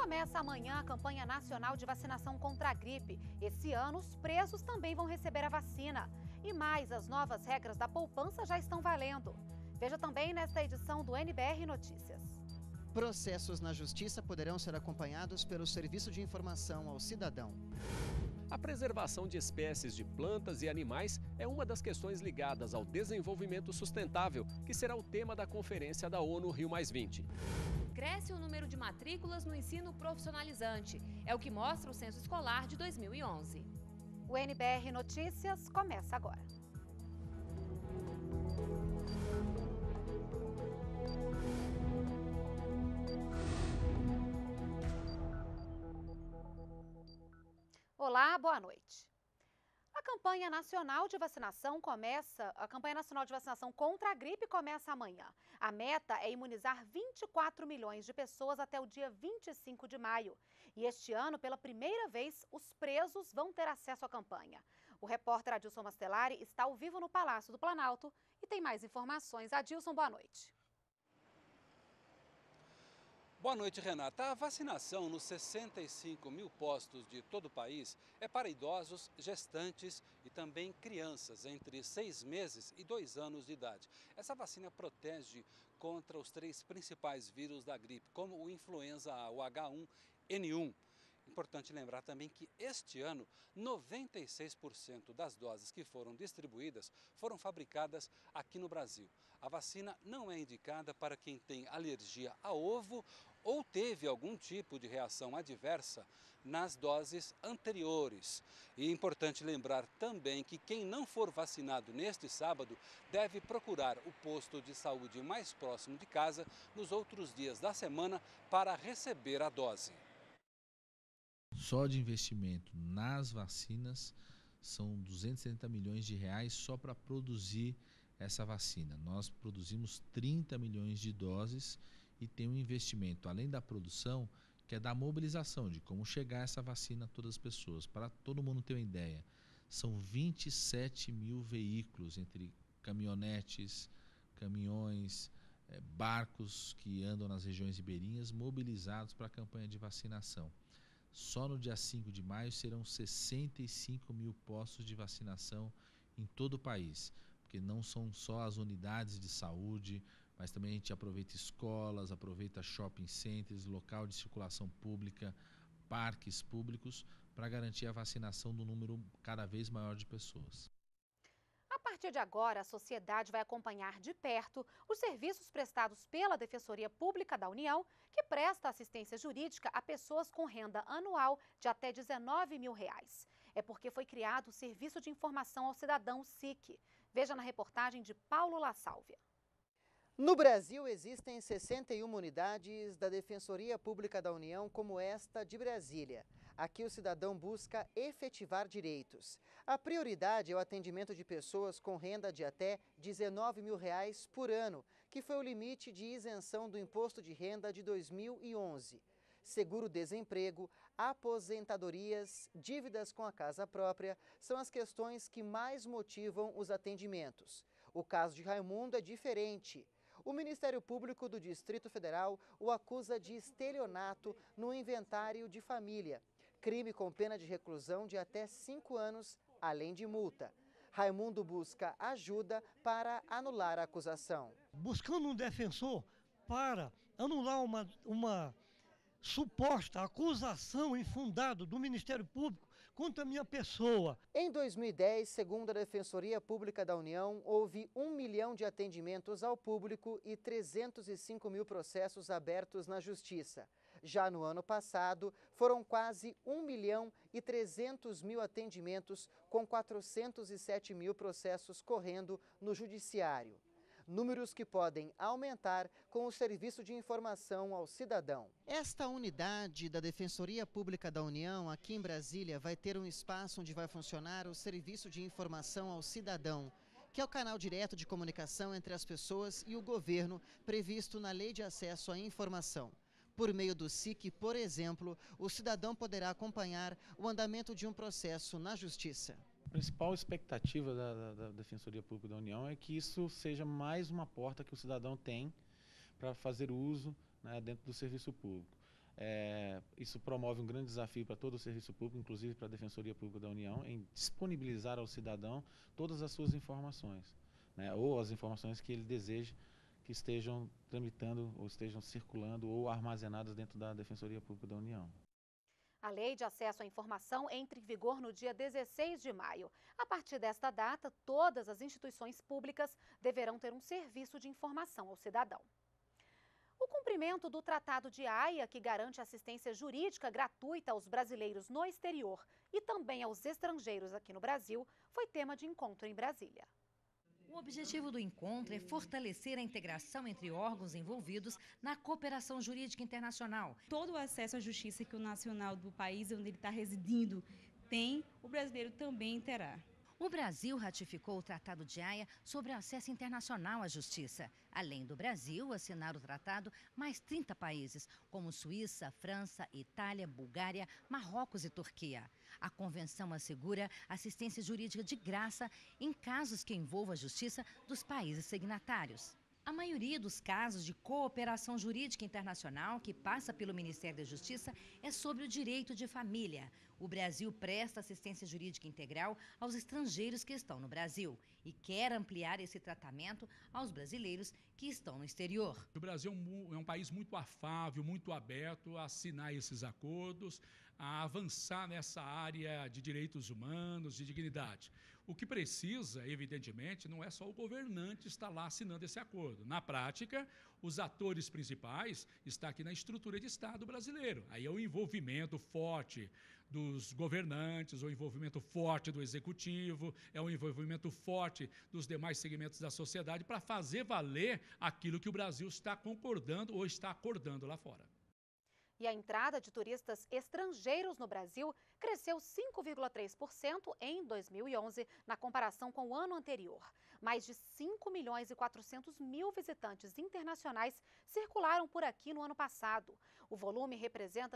Começa amanhã a campanha nacional de vacinação contra a gripe. Esse ano, os presos também vão receber a vacina. E mais, as novas regras da poupança já estão valendo. Veja também nesta edição do NBR Notícias. Processos na Justiça poderão ser acompanhados pelo Serviço de Informação ao Cidadão. A preservação de espécies de plantas e animais é uma das questões ligadas ao desenvolvimento sustentável, que será o tema da conferência da ONU Rio+20. Cresce o número de matrículas no ensino profissionalizante. É o que mostra o censo escolar de 2011. O NBR Notícias começa agora. Olá, boa noite. A campanha nacional de vacinação contra a gripe começa amanhã. A meta é imunizar 24 milhões de pessoas até o dia 25 de maio. E este ano, pela primeira vez, os presos vão ter acesso à campanha. O repórter Adilson Mastelari está ao vivo no Palácio do Planalto e tem mais informações. Adilson, boa noite. Boa noite, Renata. A vacinação nos 65 mil postos de todo o país é para idosos, gestantes e também crianças entre 6 meses e 2 anos de idade. Essa vacina protege contra os 3 principais vírus da gripe, como o influenza A, o H1N1. Importante lembrar também que este ano, 96% das doses que foram distribuídas foram fabricadas aqui no Brasil. A vacina não é indicada para quem tem alergia a ovo ou teve algum tipo de reação adversa nas doses anteriores. E é importante lembrar também que quem não for vacinado neste sábado deve procurar o posto de saúde mais próximo de casa nos outros dias da semana para receber a dose. Só de investimento nas vacinas são 270 milhões de reais só para produzir essa vacina. Nós produzimos 30 milhões de doses e tem um investimento, além da produção, que é da mobilização, de como chegar essa vacina a todas as pessoas. Para todo mundo ter uma ideia, são 27 mil veículos, entre caminhonetes, caminhões, barcos que andam nas regiões ribeirinhas, mobilizados para a campanha de vacinação. Só no dia 5 de maio serão 65 mil postos de vacinação em todo o país, porque não são só as unidades de saúde, mas também a gente aproveita escolas, aproveita shopping centers, local de circulação pública, parques públicos, para garantir a vacinação do número cada vez maior de pessoas. A partir de agora, a sociedade vai acompanhar de perto os serviços prestados pela Defensoria Pública da União, que presta assistência jurídica a pessoas com renda anual de até R$19 mil. É porque foi criado o Serviço de Informação ao Cidadão, o SIC. Veja na reportagem de Paulo La Sálvia. No Brasil, existem 61 unidades da Defensoria Pública da União, como esta de Brasília. Aqui o cidadão busca efetivar direitos. A prioridade é o atendimento de pessoas com renda de até R$19 mil por ano, que foi o limite de isenção do imposto de renda de 2011. Seguro-desemprego, aposentadorias, dívidas com a casa própria são as questões que mais motivam os atendimentos. O caso de Raimundo é diferente. O Ministério Público do Distrito Federal o acusa de estelionato no inventário de família, crime com pena de reclusão de até 5 anos, além de multa. Raimundo busca ajuda para anular a acusação. Buscando um defensor para anular uma suposta acusação infundada do Ministério Público contra a minha pessoa. Em 2010, segundo a Defensoria Pública da União, houve 1 milhão de atendimentos ao público e 305 mil processos abertos na Justiça. Já no ano passado, foram quase 1 milhão e 300 mil atendimentos, com 407 mil processos correndo no Judiciário. Números que podem aumentar com o Serviço de Informação ao Cidadão. Esta unidade da Defensoria Pública da União, aqui em Brasília, vai ter um espaço onde vai funcionar o Serviço de Informação ao Cidadão, que é o canal direto de comunicação entre as pessoas e o governo previsto na Lei de Acesso à Informação. Por meio do SIC, por exemplo, o cidadão poderá acompanhar o andamento de um processo na Justiça. A principal expectativa da Defensoria Pública da União é que isso seja mais uma porta que o cidadão tem para fazer uso, né, dentro do serviço público. Isso promove um grande desafio para todo o serviço público, inclusive para a Defensoria Pública da União, em disponibilizar ao cidadão todas as suas informações, né, ou as informações que ele deseja que estejam tramitando, ou estejam circulando, ou armazenadas dentro da Defensoria Pública da União. A Lei de Acesso à Informação entra em vigor no dia 16 de maio. A partir desta data, todas as instituições públicas deverão ter um serviço de informação ao cidadão. O cumprimento do Tratado de Haia, que garante assistência jurídica gratuita aos brasileiros no exterior e também aos estrangeiros aqui no Brasil, foi tema de encontro em Brasília. O objetivo do encontro é fortalecer a integração entre órgãos envolvidos na cooperação jurídica internacional. Todo o acesso à justiça que o nacional do país onde ele está residindo tem, o brasileiro também terá. O Brasil ratificou o Tratado de Haia sobre acesso internacional à justiça. Além do Brasil assinar o tratado, mais 30 países, como Suíça, França, Itália, Bulgária, Marrocos e Turquia. A convenção assegura assistência jurídica de graça em casos que envolvam a justiça dos países signatários. A maioria dos casos de cooperação jurídica internacional que passa pelo Ministério da Justiça é sobre o direito de família. O Brasil presta assistência jurídica integral aos estrangeiros que estão no Brasil e quer ampliar esse tratamento aos brasileiros que estão no exterior. O Brasil é um país muito afável, muito aberto a assinar esses acordos, a avançar nessa área de direitos humanos, de dignidade. O que precisa, evidentemente, não é só o governante estar lá assinando esse acordo. Na prática, os atores principais estão aqui na estrutura de Estado brasileiro. Aí é o envolvimento forte dos governantes, o envolvimento forte do executivo, é o envolvimento forte dos demais segmentos da sociedade para fazer valer aquilo que o Brasil está concordando ou está acordando lá fora. E a entrada de turistas estrangeiros no Brasil cresceu 5,3% em 2011, na comparação com o ano anterior. Mais de 5.400.000 visitantes internacionais circularam por aqui no ano passado. O volume representa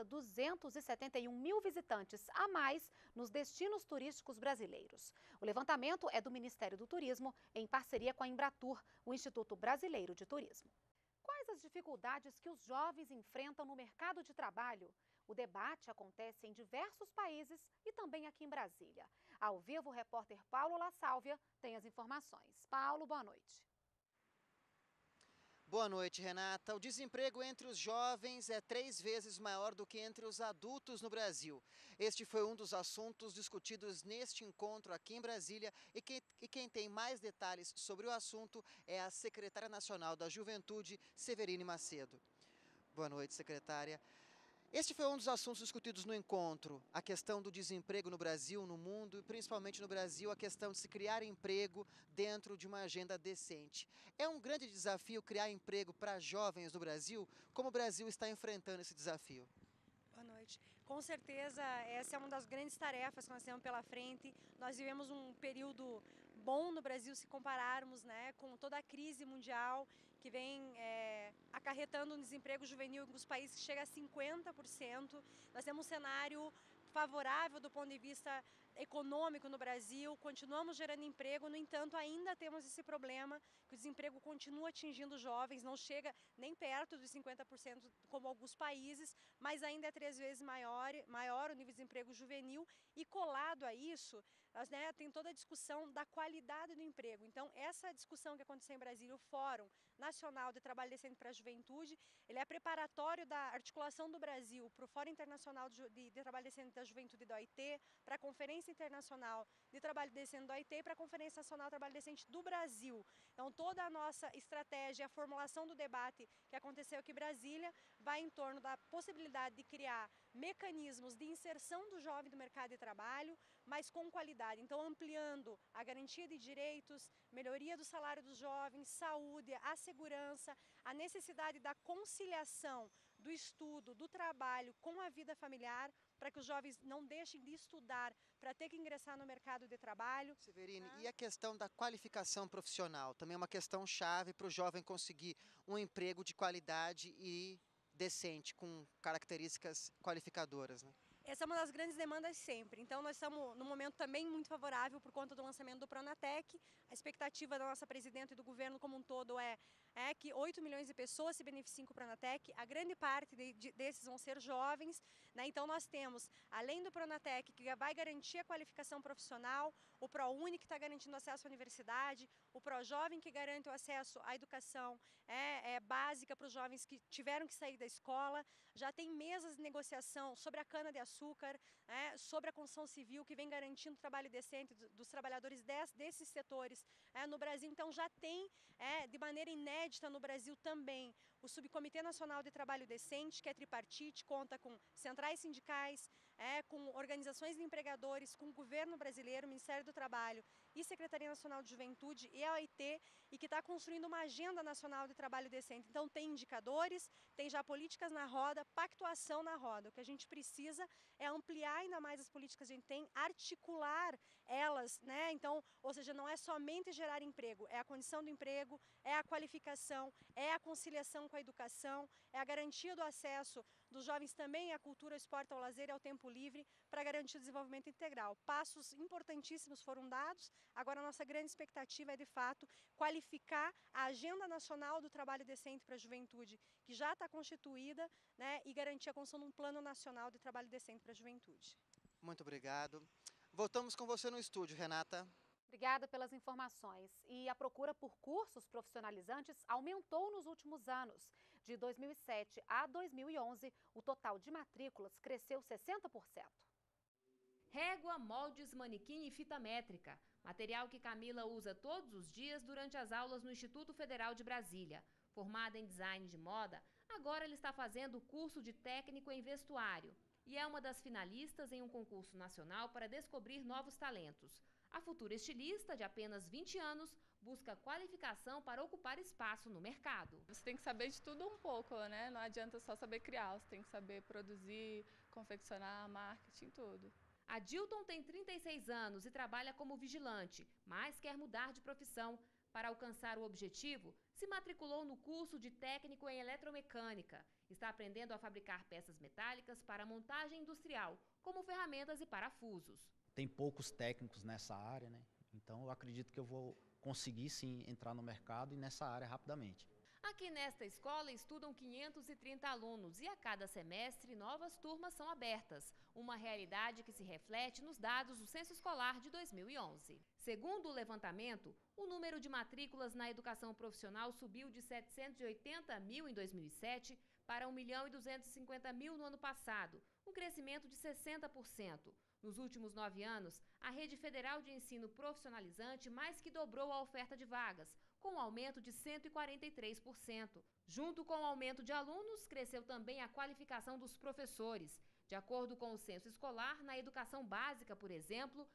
271.000 visitantes a mais nos destinos turísticos brasileiros. O levantamento é do Ministério do Turismo, em parceria com a Embratur, o Instituto Brasileiro de Turismo. Quais as dificuldades que os jovens enfrentam no mercado de trabalho? O debate acontece em diversos países e também aqui em Brasília. Ao vivo, o repórter Paulo La Sálvia tem as informações. Paulo, boa noite. Boa noite, Renata. O desemprego entre os jovens é 3 vezes maior do que entre os adultos no Brasil. Este foi um dos assuntos discutidos neste encontro aqui em Brasília e quem tem mais detalhes sobre o assunto é a secretária nacional da Juventude, Severine Macedo. Boa noite, secretária. Este foi um dos assuntos discutidos no encontro, a questão do desemprego no Brasil, no mundo e principalmente no Brasil, a questão de se criar emprego dentro de uma agenda decente. É um grande desafio criar emprego para jovens do Brasil? Como o Brasil está enfrentando esse desafio? Boa noite. Com certeza, essa é uma das grandes tarefas que nós temos pela frente. Nós vivemos um período bom no Brasil se compararmos, né, com toda a crise mundial que vem acarretando um desemprego juvenil em alguns países que chega a 50%. Nós temos um cenário favorável do ponto de vista econômico no Brasil, continuamos gerando emprego, no entanto, ainda temos esse problema que o desemprego continua atingindo os jovens, não chega nem perto dos 50% como alguns países, mas ainda é 3 vezes maior o nível de desemprego juvenil e colado a isso, tem toda a discussão da qualidade do emprego. Então, essa discussão que aconteceu em Brasília, o Fórum Nacional de Trabalho Decente para a Juventude, ele é preparatório da articulação do Brasil para o Fórum Internacional de Trabalho Decente da Juventude da OIT, para a Conferência Internacional de Trabalho Decente da OIT e para a Conferência Nacional de Trabalho Decente do Brasil. Então, toda a nossa estratégia, a formulação do debate que aconteceu aqui em Brasília, vai em torno da possibilidade de criar mecanismos de inserção do jovem no mercado de trabalho, mas com qualidade. Então, ampliando a garantia de direitos, melhoria do salário dos jovens, saúde, a segurança, a necessidade da conciliação do estudo, do trabalho com a vida familiar, para que os jovens não deixem de estudar para ter que ingressar no mercado de trabalho. Severine, e a questão da qualificação profissional? Também é uma questão chave para o jovem conseguir um emprego de qualidade e decente, com características qualificadoras, né? Essa é uma das grandes demandas sempre. Então, nós estamos num momento também muito favorável por conta do lançamento do Pronatec. A expectativa da nossa presidenta e do governo como um todo é que 8 milhões de pessoas se beneficiem com o Pronatec. A grande parte desses vão ser jovens, né? Então, nós temos, além do Pronatec, que vai garantir a qualificação profissional, o ProUni, que está garantindo acesso à universidade, o ProJovem, que garante o acesso à educação básica para os jovens que tiveram que sair da escola. Já tem mesas de negociação sobre a cana-de-açúcar, sobre a construção civil, que vem garantindo trabalho decente dos trabalhadores desses setores no Brasil. Então, já tem, de maneira inédita no Brasil também, o Subcomitê Nacional de Trabalho Decente, que é tripartite, conta com centrais sindicais, com organizações de empregadores, com o governo brasileiro, Ministério do Trabalho e Secretaria Nacional de Juventude e a OIT, e que está construindo uma agenda nacional de trabalho decente. Então, tem indicadores, tem já políticas na roda, pactuação na roda. O que a gente precisa é ampliar ainda mais as políticas que a gente tem, articular elas, né? Então, ou seja, não é somente gerar emprego, é a condição do emprego, é a qualificação, é a conciliação com a educação, é a garantia do acesso dos jovens também à cultura, ao esporte, ao lazer e ao tempo livre, para garantir o desenvolvimento integral. Passos importantíssimos foram dados, agora a nossa grande expectativa é, de fato, qualificar a Agenda Nacional do Trabalho Decente para a Juventude, que já está constituída, né, e garantir a construção de um Plano Nacional de Trabalho Decente para a Juventude. Muito obrigado. Voltamos com você no estúdio, Renata. Obrigada pelas informações. E a procura por cursos profissionalizantes aumentou nos últimos anos. De 2007 a 2011, o total de matrículas cresceu 60%. Régua, moldes, manequim e fita métrica. Material que Camila usa todos os dias durante as aulas no Instituto Federal de Brasília. Formada em design de moda, agora ela está fazendo o curso de técnico em vestuário. E é uma das finalistas em um concurso nacional para descobrir novos talentos. A futura estilista, de apenas 20 anos, busca qualificação para ocupar espaço no mercado. Você tem que saber de tudo um pouco, né? Não adianta só saber criar, você tem que saber produzir, confeccionar, marketing, tudo. A Dilton tem 36 anos e trabalha como vigilante, mas quer mudar de profissão. Para alcançar o objetivo, se matriculou no curso de técnico em eletromecânica. Está aprendendo a fabricar peças metálicas para montagem industrial, como ferramentas e parafusos. Tem poucos técnicos nessa área, né? Então eu acredito que eu vou conseguir sim entrar no mercado e nessa área rapidamente. Aqui nesta escola estudam 530 alunos e a cada semestre novas turmas são abertas, uma realidade que se reflete nos dados do Censo Escolar de 2011. Segundo o levantamento, o número de matrículas na educação profissional subiu de 780 mil em 2007 para 1.250.000 no ano passado, um crescimento de 60%. Nos últimos 9 anos, a Rede Federal de Ensino Profissionalizante mais que dobrou a oferta de vagas, com um aumento de 143%. Junto com o aumento de alunos, cresceu também a qualificação dos professores. De acordo com o censo escolar, na educação básica, por exemplo,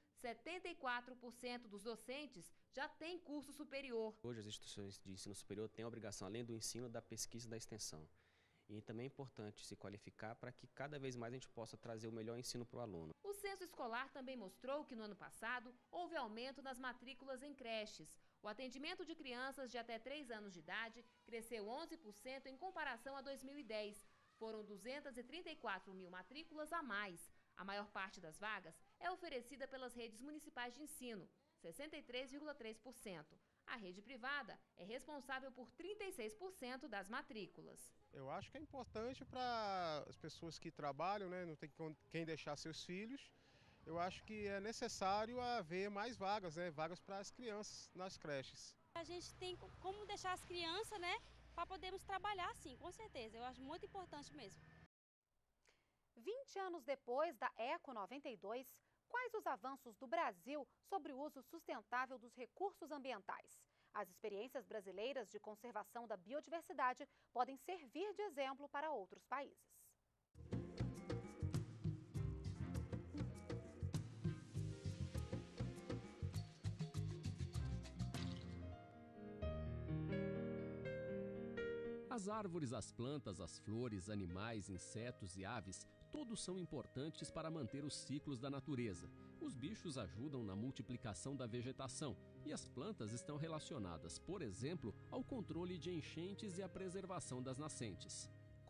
74% dos docentes já têm curso superior. Hoje as instituições de ensino superior têm a obrigação, além do ensino, da pesquisa e da extensão. E também é importante se qualificar para que cada vez mais a gente possa trazer o melhor ensino para o aluno. O censo escolar também mostrou que no ano passado houve aumento nas matrículas em creches. O atendimento de crianças de até 3 anos de idade cresceu 11% em comparação a 2010. Foram 234 mil matrículas a mais. A maior parte das vagas é oferecida pelas redes municipais de ensino, 63,3%. A rede privada é responsável por 36% das matrículas. Eu acho que é importante para as pessoas que trabalham, né, não tem quem deixar seus filhos. Eu acho que é necessário haver mais vagas, né, vagas para as crianças nas creches. A gente tem como deixar as crianças, né, para podermos trabalhar, sim, com certeza. Eu acho muito importante mesmo. 20 anos depois da Eco 92, quais os avanços do Brasil sobre o uso sustentável dos recursos ambientais? As experiências brasileiras de conservação da biodiversidade podem servir de exemplo para outros países. As árvores, as plantas, as flores, animais, insetos e aves, todos são importantes para manter os ciclos da natureza. Os bichos ajudam na multiplicação da vegetação e as plantas estão relacionadas, por exemplo, ao controle de enchentes e à preservação das nascentes.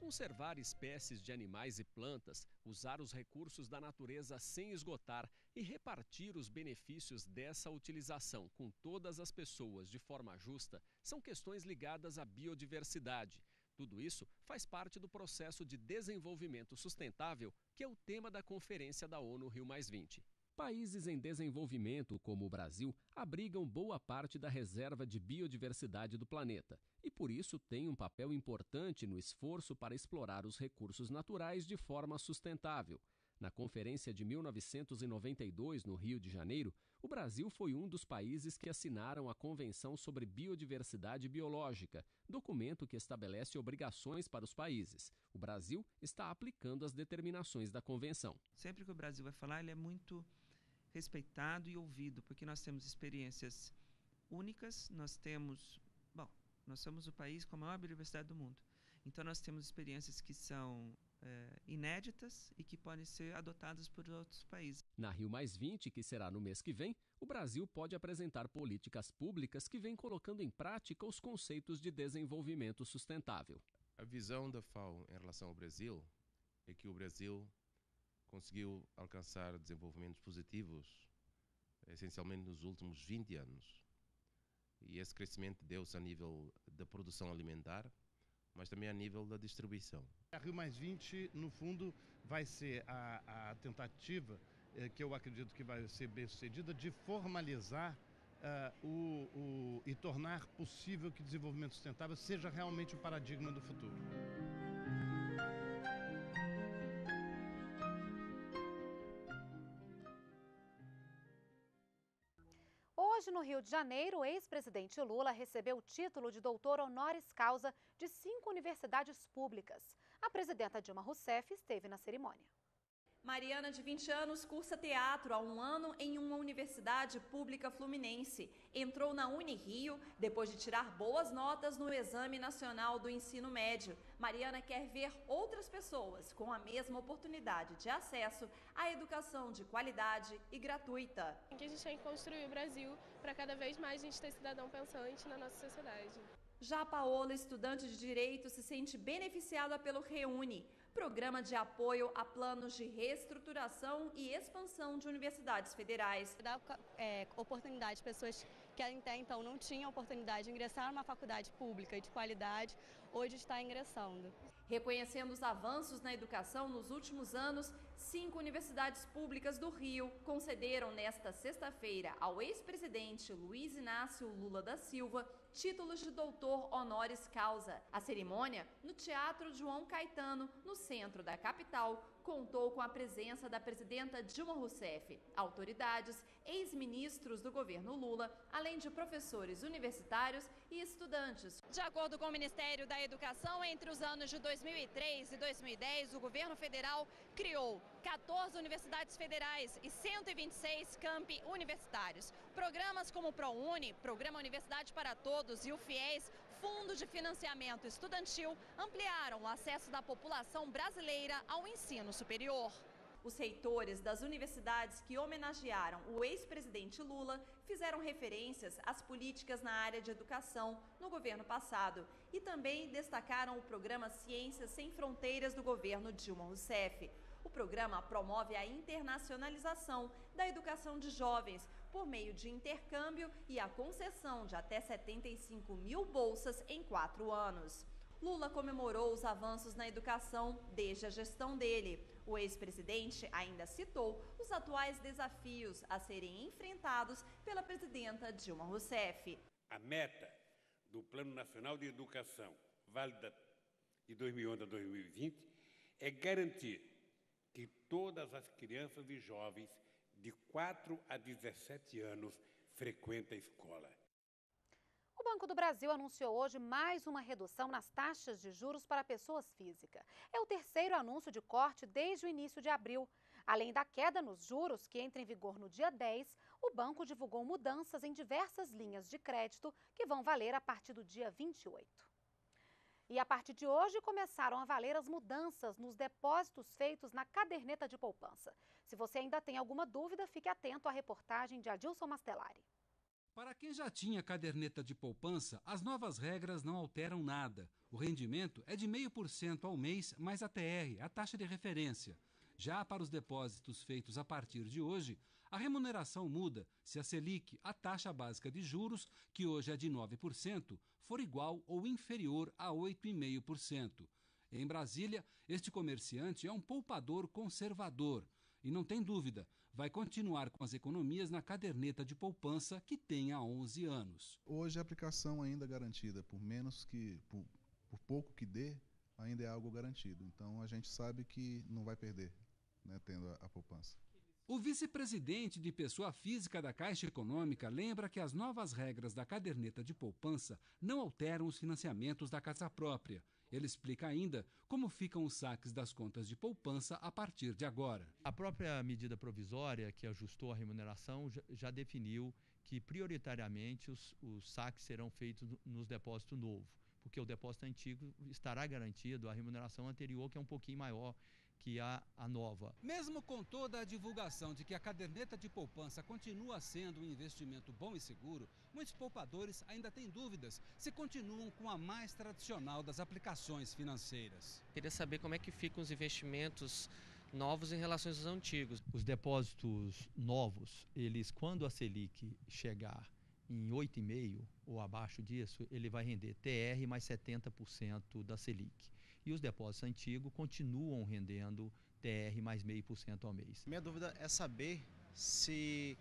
Conservar espécies de animais e plantas, usar os recursos da natureza sem esgotar e repartir os benefícios dessa utilização com todas as pessoas de forma justa são questões ligadas à biodiversidade. Tudo isso faz parte do processo de desenvolvimento sustentável, que é o tema da Conferência da ONU Rio+20. Países em desenvolvimento, como o Brasil, abrigam boa parte da reserva de biodiversidade do planeta e, por isso, têm um papel importante no esforço para explorar os recursos naturais de forma sustentável. Na Conferência de 1992, no Rio de Janeiro, o Brasil foi um dos países que assinaram a Convenção sobre Biodiversidade Biológica, documento que estabelece obrigações para os países. O Brasil está aplicando as determinações da Convenção. Sempre que o Brasil vai falar, ele é muito respeitado e ouvido, porque nós temos experiências únicas, nós somos o país com a maior biodiversidade do mundo. Então nós temos experiências que são inéditas e que podem ser adotadas por outros países. Na Rio+20, que será no mês que vem, o Brasil pode apresentar políticas públicas que vêm colocando em prática os conceitos de desenvolvimento sustentável. A visão da FAO em relação ao Brasil é que o Brasil conseguiu alcançar desenvolvimentos positivos, essencialmente nos últimos 20 anos. E esse crescimento deu-se a nível da produção alimentar, mas também a nível da distribuição. A Rio+20, no fundo, vai ser a tentativa, que eu acredito que vai ser bem sucedida, de formalizar e tornar possível que o desenvolvimento sustentável seja realmente o paradigma do futuro. Hoje, no Rio de Janeiro, o ex-presidente Lula recebeu o título de doutor honoris causa de 5 universidades públicas. A presidenta Dilma Rousseff esteve na cerimônia. Mariana, de 20 anos, cursa teatro há um ano em uma universidade pública fluminense. Entrou na Unirio depois de tirar boas notas no Exame Nacional do Ensino Médio. Mariana quer ver outras pessoas com a mesma oportunidade de acesso à educação de qualidade e gratuita. A gente tem que construir o Brasil para cada vez mais a gente ter cidadão pensante na nossa sociedade. Já a Paola, estudante de Direito, se sente beneficiada pelo REUNE, programa de apoio a planos de reestruturação e expansão de universidades federais. Dá oportunidade para pessoas que até então não tinham oportunidade de ingressar numa faculdade pública de qualidade, hoje está ingressando. Reconhecendo os avanços na educação nos últimos anos, 5 universidades públicas do Rio concederam nesta sexta-feira ao ex-presidente Luiz Inácio Lula da Silva títulos de doutor honoris causa. A cerimônia, no Teatro João Caetano, no centro da capital, contou com a presença da presidenta Dilma Rousseff, autoridades, ex-ministros do governo Lula, além de professores universitários e estudantes. De acordo com o Ministério da Educação, entre os anos de 2003 e 2010, o governo federal criou 14 universidades federais e 126 campi universitários. Programas como o ProUni, Programa Universidade para Todos, e o FIES, Fundo de Financiamento Estudantil, ampliaram o acesso da população brasileira ao ensino superior. Os reitores das universidades que homenagearam o ex-presidente Lula fizeram referências às políticas na área de educação no governo passado e também destacaram o programa Ciências Sem Fronteiras do governo Dilma Rousseff. O programa promove a internacionalização da educação de jovens por meio de intercâmbio e a concessão de até 75 mil bolsas em 4 anos. Lula comemorou os avanços na educação desde a gestão dele. O ex-presidente ainda citou os atuais desafios a serem enfrentados pela presidenta Dilma Rousseff. A meta do Plano Nacional de Educação, válida de 2011 a 2020, é garantir que todas as crianças e jovens de 4 a 17 anos frequentem a escola. O Banco do Brasil anunciou hoje mais uma redução nas taxas de juros para pessoas físicas. É o terceiro anúncio de corte desde o início de abril. Além da queda nos juros, que entra em vigor no dia 10, o banco divulgou mudanças em diversas linhas de crédito que vão valer a partir do dia 28. E a partir de hoje começaram a valer as mudanças nos depósitos feitos na caderneta de poupança. Se você ainda tem alguma dúvida, fique atento à reportagem de Adilson Mastelari. Para quem já tinha caderneta de poupança, as novas regras não alteram nada. O rendimento é de 0,5% ao mês, mais a TR, a taxa de referência. Já para os depósitos feitos a partir de hoje, a remuneração muda se a Selic, a taxa básica de juros, que hoje é de 9%, for igual ou inferior a 8,5%. Em Brasília, este comerciante é um poupador conservador e não tem dúvida, vai continuar com as economias na caderneta de poupança que tem há 11 anos. Hoje a aplicação ainda é garantida, por pouco que dê, ainda é algo garantido. Então a gente sabe que não vai perder, né, tendo a poupança. O vice-presidente de pessoa física da Caixa Econômica lembra que as novas regras da caderneta de poupança não alteram os financiamentos da casa própria. Ele explica ainda como ficam os saques das contas de poupança a partir de agora. A própria medida provisória que ajustou a remuneração já definiu que prioritariamente os saques serão feitos nos depósitos novos, porque o depósito antigo estará garantido a remuneração anterior, que é um pouquinho maior que a nova. Mesmo com toda a divulgação de que a caderneta de poupança continua sendo um investimento bom e seguro, muitos poupadores ainda têm dúvidas se continuam com a mais tradicional das aplicações financeiras. Queria saber como é que ficam os investimentos novos em relação aos antigos. Os depósitos novos, eles, quando a Selic chegar em 8,5% ou abaixo disso, ele vai render TR mais 70% da Selic. E os depósitos antigos continuam rendendo TR mais 0,5% ao mês. Minha dúvida é saber se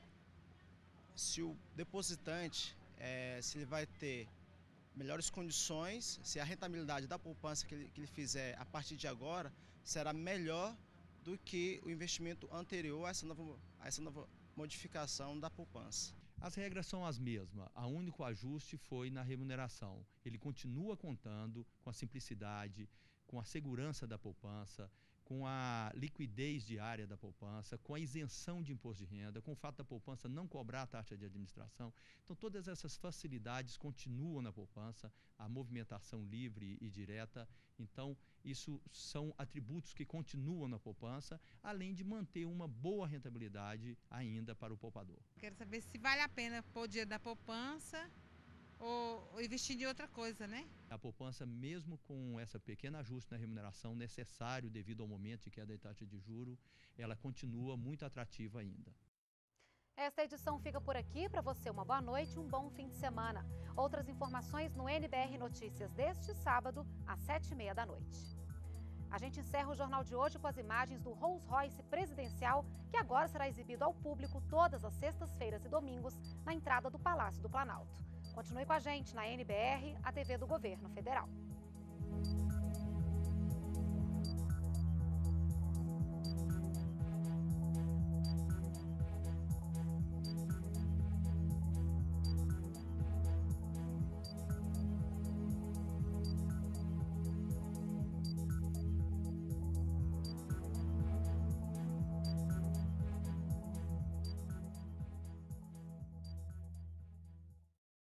o depositante, se ele vai ter melhores condições, se a rentabilidade da poupança que ele fizer a partir de agora será melhor do que o investimento anterior a essa nova modificação da poupança. As regras são as mesmas, o único ajuste foi na remuneração. Ele continua contando com a simplicidade, com a segurança da poupança, com a liquidez diária da poupança, com a isenção de imposto de renda, com o fato da poupança não cobrar a taxa de administração. Então, todas essas facilidades continuam na poupança, a movimentação livre e direta. Então, isso são atributos que continuam na poupança, além de manter uma boa rentabilidade ainda para o poupador. Quero saber se vale a pena pôr o dinheiro da poupança ou investir em outra coisa, né? A poupança, mesmo com essa pequena ajuste na remuneração necessário devido ao momento de queda da taxa de juros, ela continua muito atrativa ainda. Esta edição fica por aqui. Para você, uma boa noite e um bom fim de semana. Outras informações no NBR Notícias deste sábado, às 7h30 da noite. A gente encerra o jornal de hoje com as imagens do Rolls Royce presidencial, que agora será exibido ao público todas as sextas-feiras e domingos na entrada do Palácio do Planalto. Continue com a gente na NBR, a TV do Governo Federal.